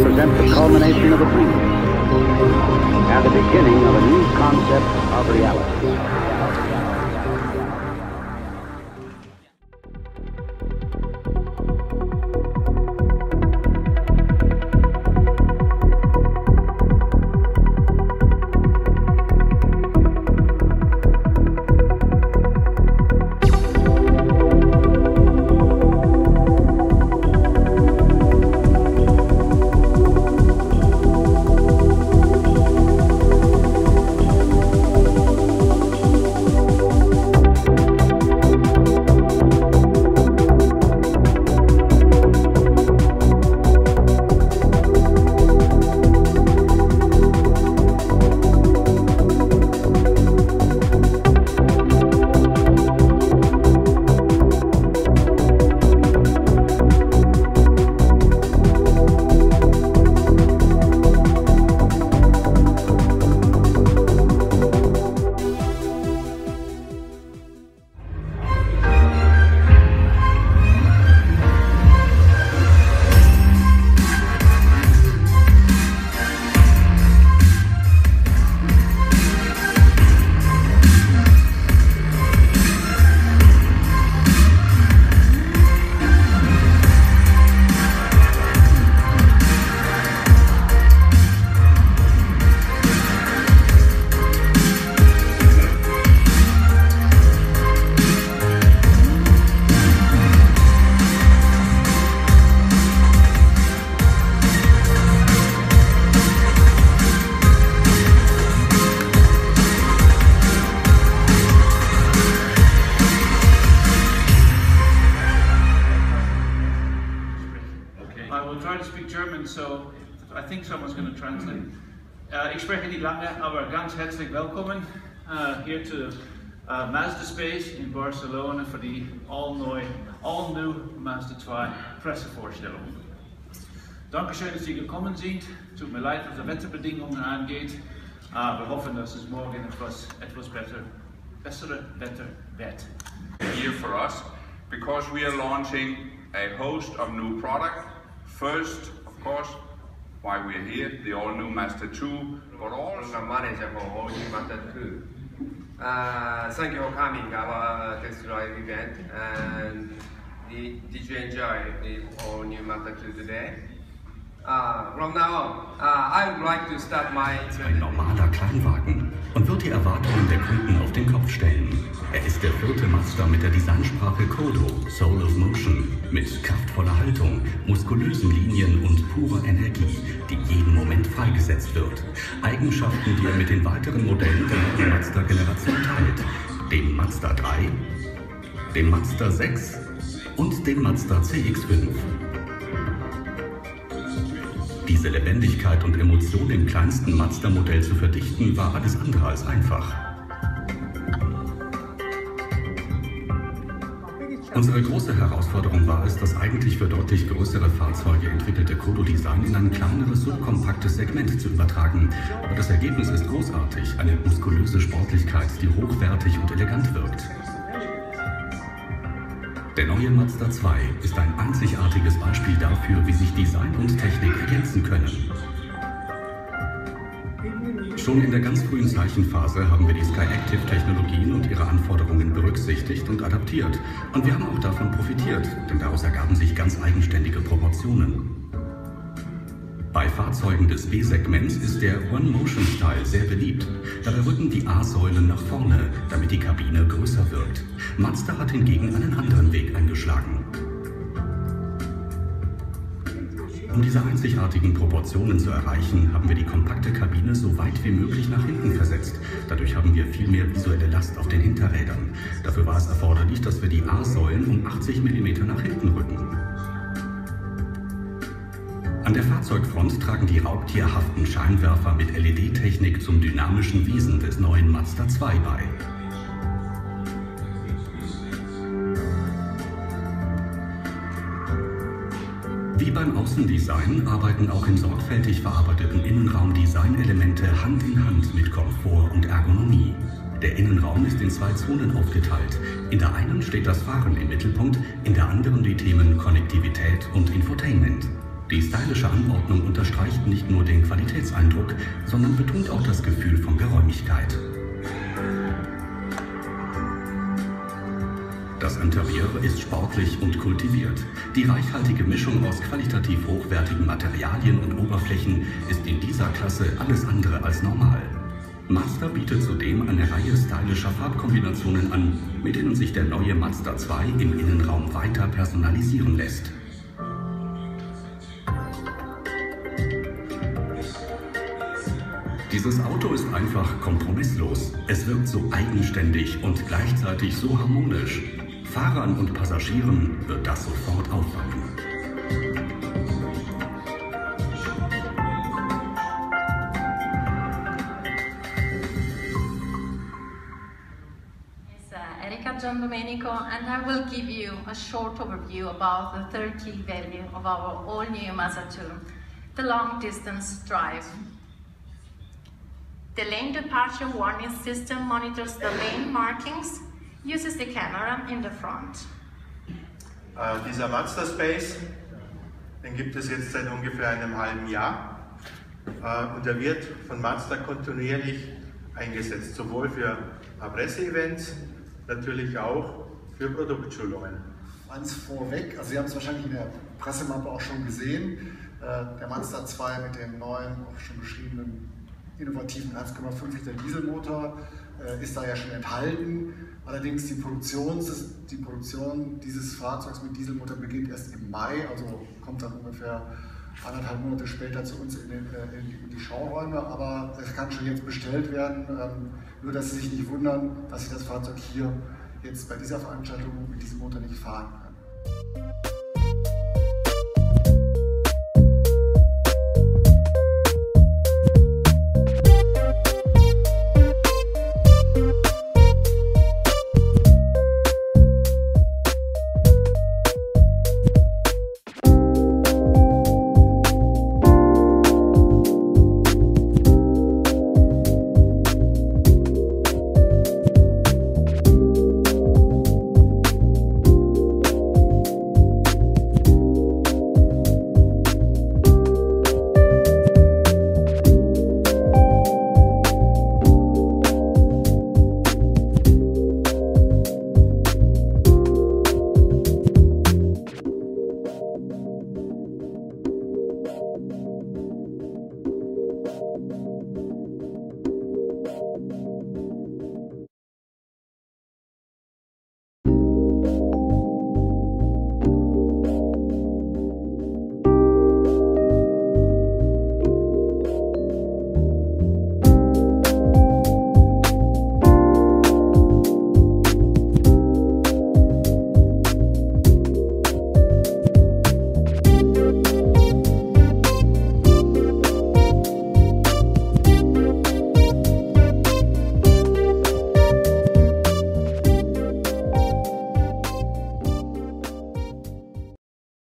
represent the culmination of a dream and the beginning of a new concept of reality. So I think someone's going to translate. Ik spreek niet langer, aber ganz herzlich willkommen here to Mazda Space in Barcelona for the all-new Mazda 2 Pressevorstellung. Dankeschön, dass Sie gekommen sind. Tut mir leid, was die Wetterbedingungen angeht. Wir hoffen, dass es morgen etwas bessere Wetter wird. Here for us, because we are launching a host of new products. First, of course, why we're here, the all-new Mazda 2, but also manager for all-new Mazda 2. Thank you for coming to our test drive event. And did you enjoy the all-new Mazda 2 today? From now on, I would like to start my... Ein normaler Kleinwagen und wird die Erwartungen der Kunden auf den Kopf stellen. Er ist der vierte Mazda mit der Designsprache Kodo, Soul of Motion, mit kraftvoller Haltung, muskulösen Linien und purer Energie, die jeden Moment freigesetzt wird. Eigenschaften, die er mit den weiteren Modellen der Mazda-Generation teilt. Dem Mazda 3, dem Mazda 6 und dem Mazda CX-5. Diese Lebendigkeit und Emotion im kleinsten Mazda-Modell zu verdichten, war alles andere als einfach. Unsere große Herausforderung war es, das eigentlich für deutlich größere Fahrzeuge entwickelte Kodo-Design in ein kleineres, subkompaktes Segment zu übertragen. Aber das Ergebnis ist großartig, eine muskulöse Sportlichkeit, die hochwertig und elegant wirkt. Der neue Mazda 2 ist ein einzigartiges Beispiel dafür, wie sich Design und Technik ergänzen können. Schon in der ganz frühen Zeichenphase haben wir die Skyactiv-Technologien und ihre Anforderungen berücksichtigt und adaptiert. Und wir haben auch davon profitiert, denn daraus ergaben sich ganz eigenständige Proportionen. Bei Fahrzeugen des B-Segments ist der One-Motion-Style sehr beliebt. Dabei rücken die A-Säulen nach vorne, damit die Kabine größer wirkt. Mazda hat hingegen einen anderen Weg eingeschlagen. Um diese einzigartigen Proportionen zu erreichen, haben wir die kompakte Kabine so weit wie möglich nach hinten versetzt. Dadurch haben wir viel mehr visuelle Last auf den Hinterrädern. Dafür war es erforderlich, dass wir die A-Säulen um 80 mm nach hinten rücken. An der Fahrzeugfront tragen die raubtierhaften Scheinwerfer mit LED-Technik zum dynamischen Wesen des neuen Mazda 2 bei. Wie beim Außendesign arbeiten auch im sorgfältig verarbeiteten Innenraum Designelemente Hand in Hand mit Komfort und Ergonomie. Der Innenraum ist in 2 Zonen aufgeteilt. In der einen steht das Fahren im Mittelpunkt, in der anderen die Themen Konnektivität und Infotainment. Die stylische Anordnung unterstreicht nicht nur den Qualitätseindruck, sondern betont auch das Gefühl von Geräumigkeit. Das Interieur ist sportlich und kultiviert. Die reichhaltige Mischung aus qualitativ hochwertigen Materialien und Oberflächen ist in dieser Klasse alles andere als normal. Mazda bietet zudem eine Reihe stylischer Farbkombinationen an, mit denen sich der neue Mazda 2 im Innenraum weiter personalisieren lässt. Dieses Auto ist einfach kompromisslos. Es wirkt so eigenständig und gleichzeitig so harmonisch. Fahrern und Passagieren wird das sofort auffallen. Erika Giandomenico, and I will give you a short overview about the third key value of our all-new Mazda 2, the long-distance drive. The lane departure warning system monitors the lane markings, uses the camera in the front. Dieser Mazda Space, den gibt es jetzt seit ungefähr einem halben Jahr und er wird von Mazda kontinuierlich eingesetzt, sowohl für Presseevents, natürlich auch für Produktschulungen. Eins vorweg, also Sie haben es wahrscheinlich in der Pressemappe auch schon gesehen, der Mazda 2 mit dem neuen, auch schon beschriebenen innovativen 1,5 Liter Dieselmotor ist da ja schon enthalten. Allerdings die Produktion dieses Fahrzeugs mit Dieselmotor beginnt erst im Mai, also kommt dann ungefähr 1,5 Monate später zu uns in die Showräume, aber es kann schon jetzt bestellt werden, nur dass Sie sich nicht wundern, dass ich das Fahrzeug hier jetzt bei dieser Veranstaltung mit diesem Motor nicht fahren kann.